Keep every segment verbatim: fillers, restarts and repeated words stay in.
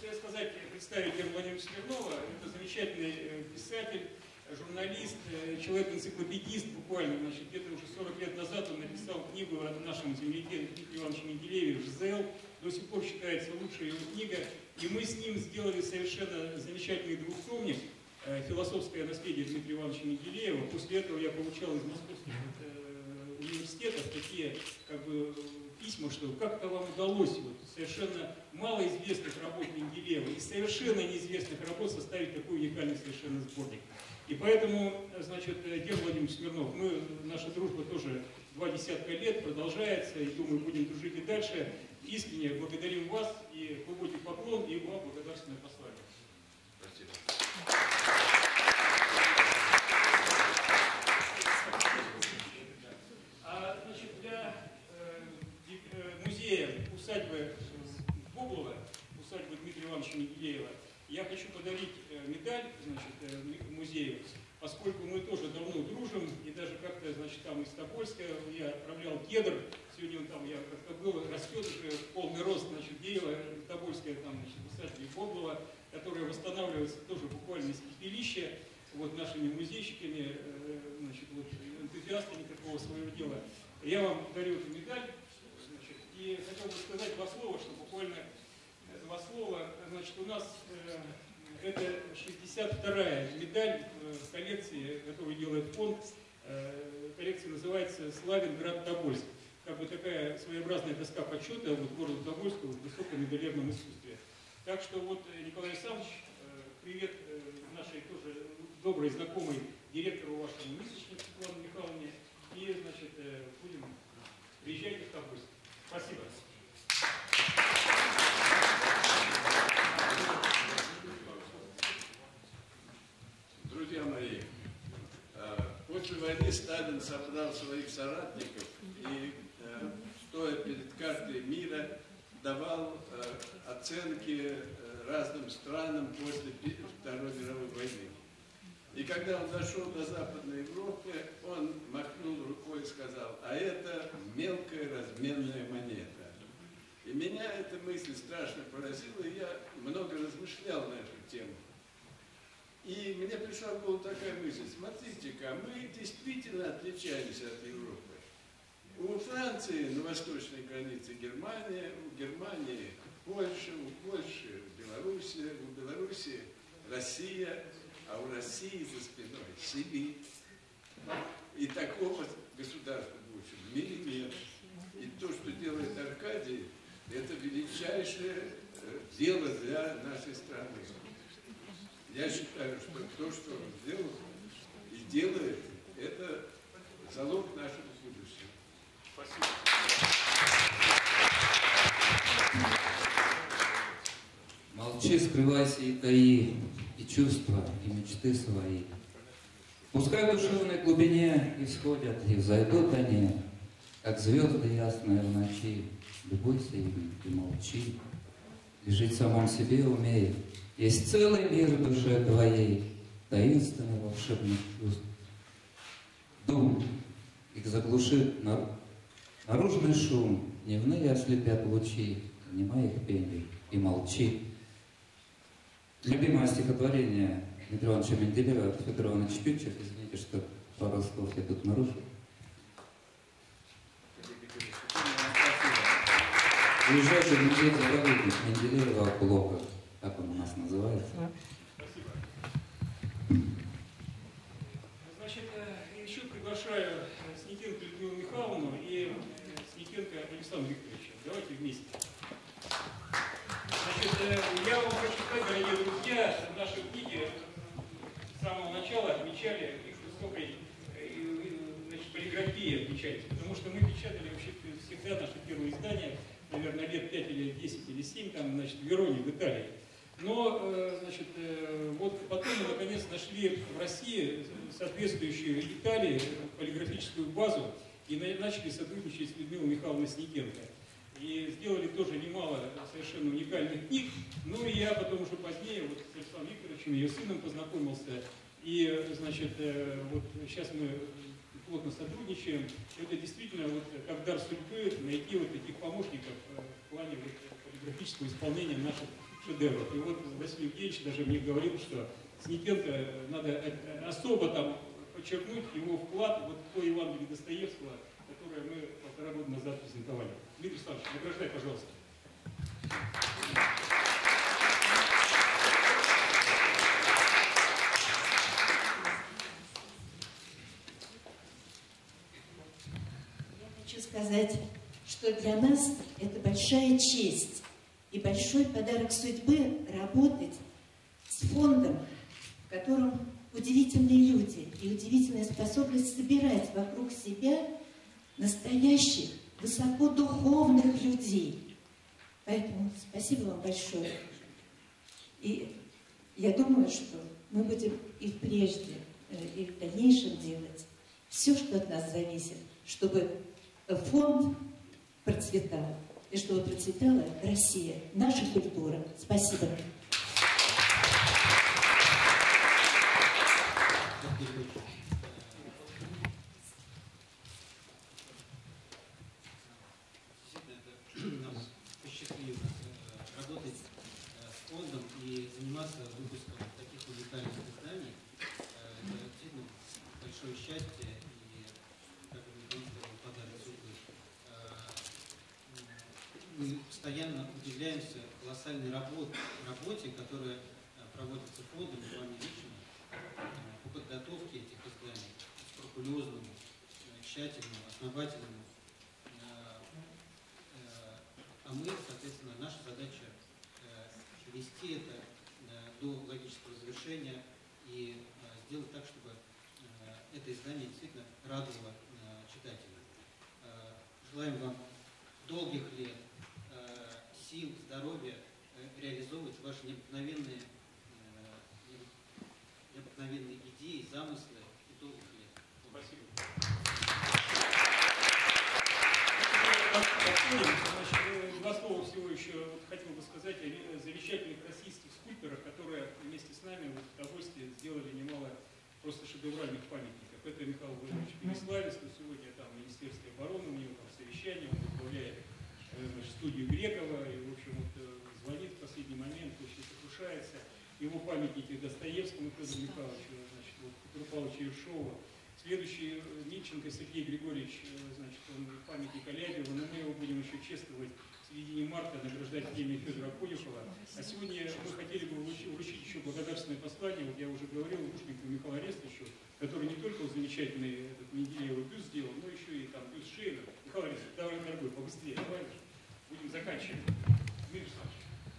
хочется сказать, представить Германа Владимировича Смирнова. Это замечательный писатель, журналист, человек-энциклопедист буквально. Значит, где-то уже сорок лет назад он написал книгу о нашем земляке Дмитрии Ивановиче Менделееве «Жизел». До сих пор считается лучшей его книга. И мы с ним сделали совершенно замечательный двухтомник «Философское наследие Дмитрия Ивановича Менделеева». После этого я получал из московских университетов такие как бы письма, что как-то вам удалось вот, совершенно малоизвестных работ Менделеева и совершенно неизвестных работ составить такой уникальный совершенно сборник. И поэтому, значит, Герман Владимирович Смирнов, мы, наша дружба тоже два десятка лет продолжается, и думаю, будем дружить и дальше. Искренне благодарим вас, и глубокий поклон, и вам благодарственное послание. Спасибо. А, значит, для э, музея усадьбы Гоблова, усадьбы Дмитрия Ивановича Менделеева, я хочу подарить медаль, значит, музею, поскольку мы тоже давно дружим, и даже как-то, значит, там из Тобольска я отправлял кедр, сегодня он там, я как-то был, растет уже в полный рост, значит, дерево Тобольское, там, значит, усадьба Гоблова, которое восстанавливается тоже буквально из пепелища, вот, нашими музейщиками, значит, вот, энтузиастами такого своего дела. Я вам дарю эту медаль, значит, и хотел бы сказать два слова, что буквально два слова, значит, у нас э, это шестьдесят вторая медаль в коллекции, которую делает фонд. Э, коллекция называется «Славянград-Тобольск». Как бы такая своеобразная доска почета вот, городу Тобольску в высоком медалерном искусстве. Так что вот, Николай Александрович, э, привет э, нашей тоже доброй знакомой директору вашему Мисочнику Светлане Михайловне. И, значит, э, будем приезжайте в Тобольск. Спасибо. Друзья мои, после войны Сталин собрал своих соратников и, стоя перед картой мира, давал оценки разным странам после Второй мировой войны. И когда он дошел до Западной Европы, он махнул рукой и сказал: а это мелкая разменная монета. И меня эта мысль страшно поразила, и я много размышлял на эту тему. И мне пришла в голову такая мысль: смотрите-ка, мы действительно отличаемся от Европы. У Франции на восточной границе Германия, у Германии Польша, у Польши Белоруссия, у Белоруссии Россия, а у России за спиной Сибирь. И такого государства больше в мире нет. И то, что делает Аркадий, это величайшее дело для нашей страны. Я считаю, что то, что он сделал и делает, это залог нашего будущего. Спасибо. Молчи, скрывайся и таи и чувства, и мечты свои. Пускай в душевной глубине исходят и взойдут они, как звезды ясные в ночи. Любуйся ими и молчи. И жить в самом себе умей. Есть целый мир в душе твоей, таинственный волшебных чувств. Дум, их заглушит наружный шум, дневные ослепят лучи, внимай их пению и молчи. Любимое стихотворение Дмитрия Ивановича Менделеева от Федора Ивановича Тютчев. Извините, что пару слов я тут нарушил. Ближайший музей-заповедник Менделеева Блока. Как он у нас называется? Спасибо. Значит, еще приглашаю Сникенко Людмилу Михайловну и Сникенко Александра Викторовича. Давайте вместе. Значит, я вам хочу сказать, дорогие друзья, в нашей книге с самого начала отмечали их высокой, значит, полиграфии отмечается, потому что мы печатали вообще всегда наши первые издания, наверное, лет пять или десять или семь, там, значит, в Вероне, в Италии. Но, значит, вот потом мы наконец нашли в России соответствующую Италии полиграфическую базу и начали сотрудничать с Людмилой Михайловной Сникенко. И сделали тоже немало совершенно уникальных книг. Ну и я потом уже позднее вот с Александром Викторовичем, ее сыном, познакомился. И, значит, вот сейчас мы плотно сотрудничаем. Это действительно вот как дар судьбы найти вот таких помощников в плане вот полиграфического исполнения наших шедевров. И вот Василий Евгеньевич даже мне говорил, что Снитенко надо особо там подчеркнуть его вклад вот в то Евангелие Достоевского, которое мы полтора года назад презентовали. Дмитрий Александрович, награждай, пожалуйста. Я хочу сказать, что для нас это большая честь и большой подарок судьбы работать с фондом, в котором удивительные люди и удивительная способность собирать вокруг себя настоящих, высокодуховных людей. Поэтому спасибо вам большое. И я думаю, что мы будем и прежде, и в дальнейшем делать все, что от нас зависит, чтобы фонд процветал, и чтобы процветала Россия, наша культура. Спасибо. Нам посчастливилось работать с фондом и заниматься выпуском таких уникальных изданий. Это действительно большое счастье и, как вы говорили, подарок судьбы. Мы постоянно удивляемся колоссальной работе, работе, которая проводится фондом и вами лично по подготовке этих изданий, скрупулезному, тщательному, основательному. А мы, соответственно, наша задача довести это до логического завершения и сделать так, чтобы это издание действительно радовало читателя. Желаем вам долгих лет, сил, здоровья, реализовывать ваши необыкновенные, необыкновенные идеи, замыслы и долгих лет. Спасибо. Значит, два слова всего еще вот хотел бы сказать о замечательных российских скульпторах, которые вместе с нами вот, в удовольствие сделали немало просто шедевральных памятников. Это Михаил Владимирович Переславец, но сегодня там Министерство обороны, у него там совещание, он возглавляет значит, студию Грекова, и, в общем, вот, звонит в последний момент, очень сокрушается. Его памятники Достоевскому, Федору Михайловичу, значит, вот, Петру Павловичу Ершову. Следующий Мильченко Сергей Григорьевич, значит, он памятник Алябьева, но мы его будем еще чествовать в середине марта, награждать премией Федора Конюхова. А сегодня мы хотели бы вручить еще благодарственное послание, вот я уже говорил, Лушникову Михаилу Арестовичу, который не только замечательный этот Менделеев бюст сделал, но еще и там бюст Шейна. Михаил Арестович, давай, дорогой, побыстрее, давай, будем заканчивать. Дмитрий Александрович.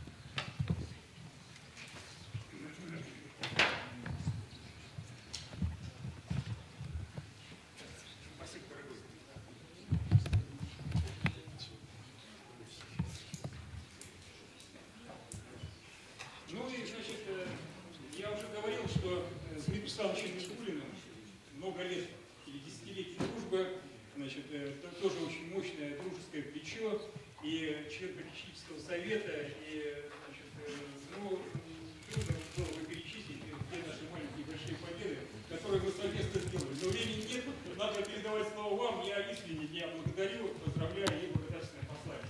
Ну и, значит, я уже говорил, что с Дмитрием Александровичем Микулиным много лет или десятилетий дружбы, значит, это тоже очень мощное дружеское плечо, и член попечительского совета, и, значит, ну, трудно было бы перечислить те наши маленькие большие победы, которые мы совместно сделали. Но времени нет, надо передавать слово вам, я искренне я благодарю, поздравляю и благодарственное послание.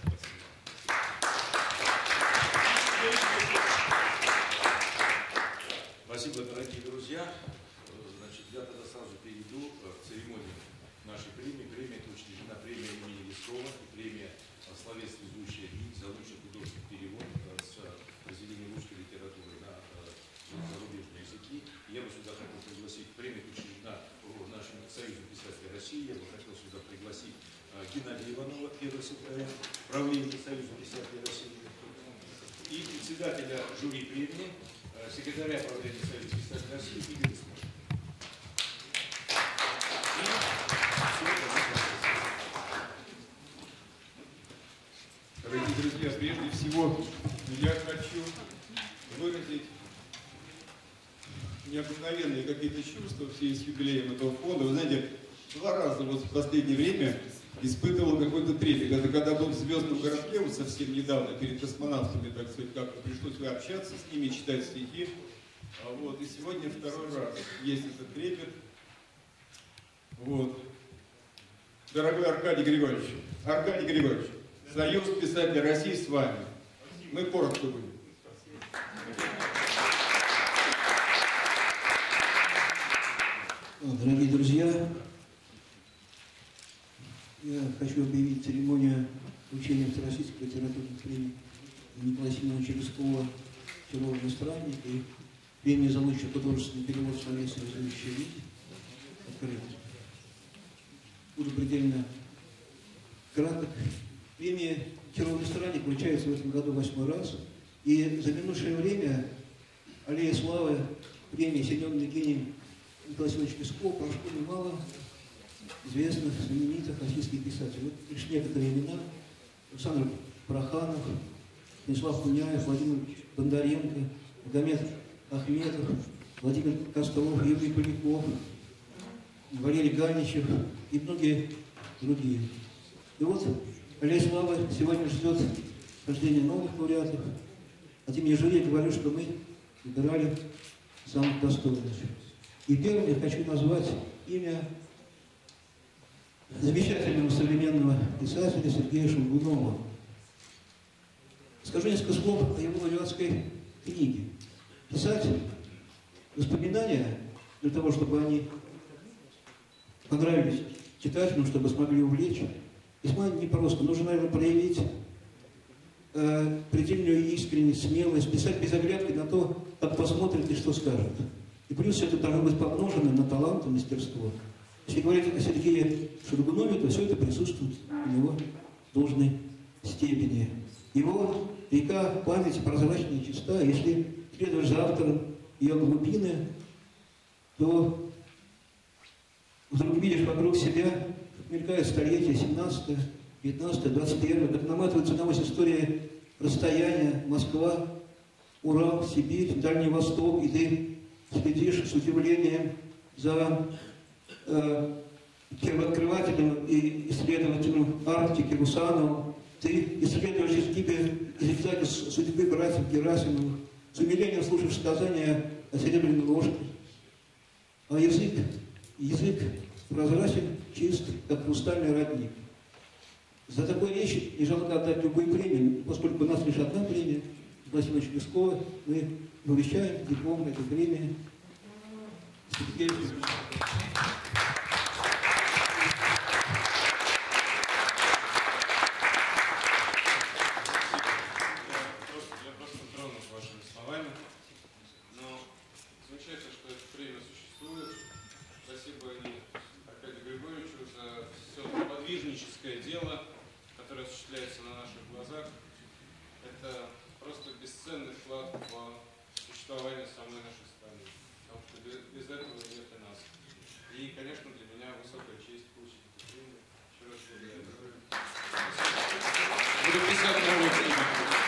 Спасибо, дорогие друзья. Значит, я тогда сразу перейду к церемонии нашей премии. Премия это учреждена премия имени Лескова и премия «Словесная ведущая МИД» за лучший художественный перевод с произведения русской литературы на зарубежные языки. Я бы сюда хотел пригласить, премия учреждена нашим Союзом писателей России. Я бы хотел сюда пригласить Геннадия Иванова, первого секретаря правления Союза писателей России, и председателя жюри премии, секретаря правления Союза писателей России Игоря Смоля. Дорогие друзья, прежде всего я хочу выразить необыкновенные какие-то чувства в связи с юбилеем этого фонда. Вы знаете, два раза вот в последнее время испытывал какой-то трепет. Это когда был в «Звездном городке» вот совсем недавно, перед космонавтами, так сказать, как-то пришлось общаться с ними, читать стихи. Вот. И сегодня второй раз есть этот трепет. Вот. Дорогой Аркадий Григорьевич, Аркадий Григорьевич, Союз писателей России с вами. Мы коротко будем. Дорогие друзья, я хочу объявить церемонию вручения Всероссийской литературной премии Николая Семеновича Лескова «Тяжелый странник» и премии за лучший художественный перевод словесного язычия вид открыт. Буду предельно краток. Премия «Тяжелый странник» вручается в этом году восьмой раз. И за минувшее время аллея славы премии соединенным гением Николая Семеновича Лескова прошло немало известных, знаменитых российских писателей. Вот лишь некоторые имена: Александр Проханов, Станислав Куняев, Владимир Бондаренко, Магомед Ахметов, Владимир Костолов, Юрий Поляков, Валерий Ганичев и многие другие. И вот аллея славы сегодня ждет рождения новых лауреатов. От имени жюри я говорю, что мы выбирали самых достойных. И первым я хочу назвать имя замечательного современного писателя Сергея Шульгунова. Скажу несколько слов о его лауреатской книге. Писать воспоминания для того, чтобы они понравились читателям, чтобы смогли увлечь, весьма непросто. Нужно, наверное, проявить э, предельную искренность, смелость, писать без оглядки на то, как посмотрят и что скажут. И плюс все это должно быть помножено на талант и мастерство. Если говорить о Сергее Шульгунове, то все это присутствует у него в должной степени. Его река памяти прозрачная и чиста. Если следуешь за автором ее глубины, то вдруг видишь вокруг себя, как мелькают столетия семнадцатое, пятнадцатое, двадцать первое, как наматывается на ось история расстояния: Москва, Урал, Сибирь, Дальний Восток, и ты следишь с удивлением за э, первооткрывателем и исследователем Арктики Русановым. Ты исследуешь изгибы и зигзаги судьбы братьев Герасимовых, с умилением слушаешь сказания о серебряной лошади. А язык, язык прозрачен, чист, как хрустальный родник. За такой речь не жалко отдать любую премию, поскольку у нас лишь одна премия, Николая Семеновича Лескова, мы вручаем диплом этой премии Сергею Федоровичу. Дело, которое осуществляется на наших глазах, это просто бесценный вклад в существование самой нашей страны. Потому что без, без этого нет и нас. И, конечно, для меня высокая честь получить эту премию. Еще раз благодарю. Буду писать новую книгу.